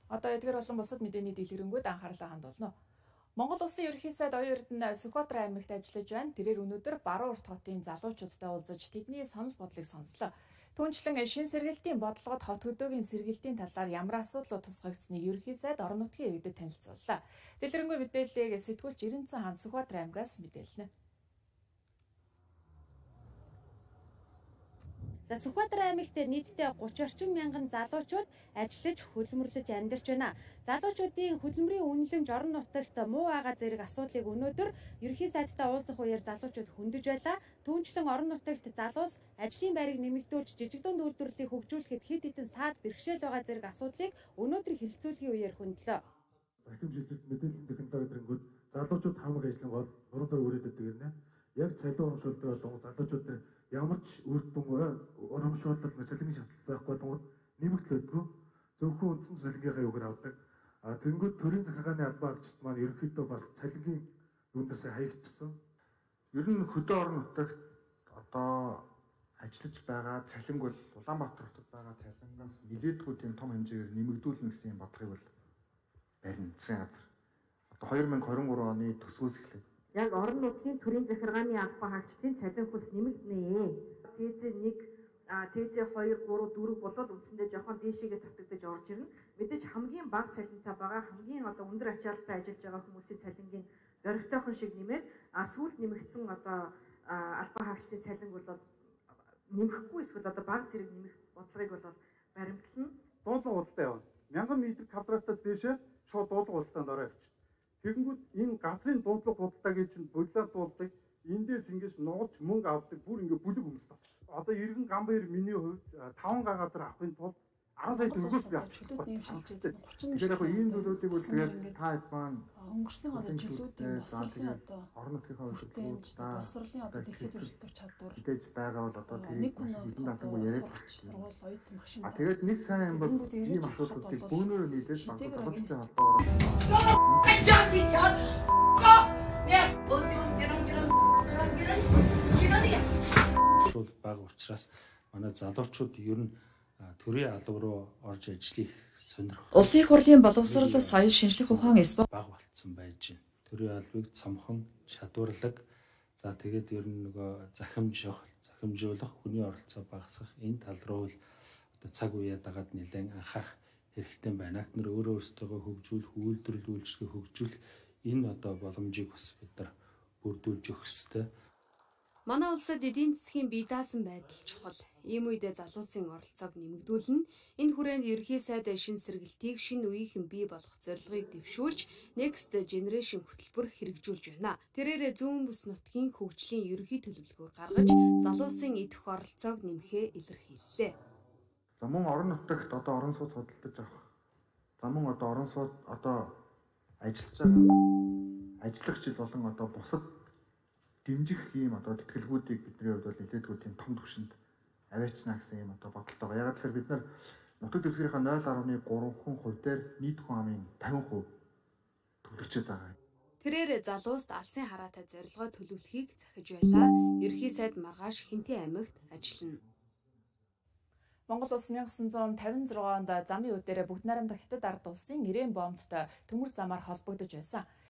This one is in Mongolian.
Одоо эдгээр болон бусад мэдээний дэлгэрэнгүй анхаарлаа хандуулна. Монгол Улсын ерөнхий сайд Оюун Эрдэнэ Сүхбаатар аймагт ажиллаж байна. Тэрээр өнөөдөр Баруун Урт хотын залуучуудтай уулзаж тэдний санал бодлыг сонслоо. Түүнчлэн шин сэргэлтийн бодлогод хот хөдөөгийн сэргэлтийн талаар ямар асуудлууд тусгагдсныг ерөнхий сайд орон нутгийн иргэдэд танилцууллаа. Дэлгэрэнгүй мэдээллийг сэтгүүлч Ирэнцэн хаан Сүхбаатар аймгаас мэдээлнэ. За Сүхбаатар аймагт нийтдээ 30 орчим мянган залуучууд ажиллаж хөдөлмөрлөж амьдарч байна. Залуучуудын хөдөлмөрийн үнэлэмж орон нутагт муу байгаа зэрэг асуудлыг өнөөдөр ерөнхий сайдтай уулзах үеэр залуучууд хөндөж байлаа. Түүнчлэн орон нутагт залуус ажлын байрыг нэмэгдүүлж жижиг дунд үйлдвэрлэлийг хөгжүүлэхэд хэд хэдэн саад бэрхшээл байгаа зэрэг асуудлыг өнөөдөр хэлэлцүүлгийн үеэр хөндлөө. Захим жилд мэдээллийн технологи дэргэнгүүд залуучууд хамаг ажлын гол нуруу дээр үрээд ирнэ. Яг цалин урамшуулдаг залуучууд ямар ч үр дүн урамшуулал цалингийн шатлал байхгүй тул нэмэгдэлгүй зөвхөн үндсэн цалингийнхаа югаар авдаг. Тэнгүүд төрийн захиргааны албан агчид маань ерөнхийдөө бас цалингийн юундаас хаягдчихсан. Ер нь хөдөө орон нутагт одоо ажиллаж байгаа цалинг бол Улаанбаатар хотод байгаа цалингаас нэлээдгүй тийм том хэмжээгээр нэмэгдүүлнэ гэсэн юм бодлогыг бол барина засгийн газар. Одоо 2023 оны төсвөөс эхлээд яг орон нутгийн төрийн захиргааны албан хаагчдын цалин хөлс нэмэгдэнэ. ТЗ1, ТЗ2, 3, 4 болоод үндсэндээ жоохон дээшээгээ татагдаж орж ирнэ. Мэдээж хамгийн бага цалинтай байгаа, хамгийн одоо өндөр ачаалттай ажиллаж байгаа хүмүүсийн цалингийн дөрвтойхон шиг нэмээд сүүлд нэмэгдсэн одоо албан хаагчдын цалин бол нэмэхгүй эсвэл одоо бага зэрэг нэмэх бодлогыг бол баримтлана. Дуудлага худалдаа явна. 1000 м квадратаас дээшээ шууд дуудлага худалдаанд ороо явчих. Тэгэнгүүт энэ газрын дуудлага худалдаагийн чинь болиар дуулдаг эндээс ингэж нуугч мөнгө авдаг бүр ингээ бүлэг хүмүүс болчихсон. Одоо Иргэн Гамбаяр миний хувьд 5 га газар авахын тулд 10 сая төгрөг би авчих. Тэгэхээр яг энэ төлөвлөлтийг бол тэгээд та хэд маань өнгөрсөн одоо жилүүдийн босрлын одоо орон нутгийн хөдөлгөөнд босрлын одоо дэлхийн төрөлтөөр чадвар мэдээж байгаа бол одоо нэг хүн давтангүй яриад сургууль оюутан машин. Тэгээд нэг сайн юм бол ийм асуудлуудыг бөөнөрөө нийлээд банкроттой холбоогоор шул бага учраас манай залуучууд ер нь төрийн алба руу орж ажиллах сонирхол. Улсын их хурлын боловсрол соёл шинжлэх ухаан эсб бага болцсон байж байна. Төрийн албыг цомхон, чадварлаг за тэгээд ер нь нөгөө захимжуулах, хүний оролцоо багасгах энэ тал руу л одоо цаг үеэ дагаад нэлээд анхаарах хэрэгтэй байна. Акт нар өөрөө өөрсдөө хөгжүүлэх, үйлдвэрлэл үйлчлэгээ хөгжүүлэх энэ одоо боломжийг бас бид нар бүрдүүлж өгөх ёстой. Манай улсад эдийн засгийн бие даасан байдал чухал. Ийм үед залуусын оролцоог нэмэгдүүлнэ. Энэ хүрээнд ерөнхий сайд шин сэргэлтийг шинэ үеийнхэн бий болгох зорилгыг дэвшүүлж Next Generation хөтөлбөр хэрэгжүүлж байна. Тэрээр зүүн бүс нутгийн хөгжлийн ерөнхий төлөвлөгөөр гаргаж залуусын идэх оролцоог нэмэхээ илэрхийллээ. За мөн орон нутагт одоо орон сууц худалдаж авах. За мөн одоо орон сууц одоо ажиллаж байгаа ажиллах жил болон одоо бусад дэмжих ийм одоо тэтгэлгүүдийг бидний хувьд бол нэлээдгүй тийм том түвшинд аваачна гэсэн ийм одоо бодолтой байгаа. Яг тэгэхээр бид нар нутаг дэвсгэрийнхаа 0.3% дээр нийт хүн амын 50% төлөвлөж байгаа. Тэрээр залууст алсын хараатай зорилгоо төлөвлөхийг захиж байлаа. Ерөнхий сайд маргааш Хинтээ аймагт ажиллана. Монгол улс 1956 онд замын үдээр бүгд найрамдах Хятад ард улсын Ирээн бомбтой төмөр замаар холбогдож байсан.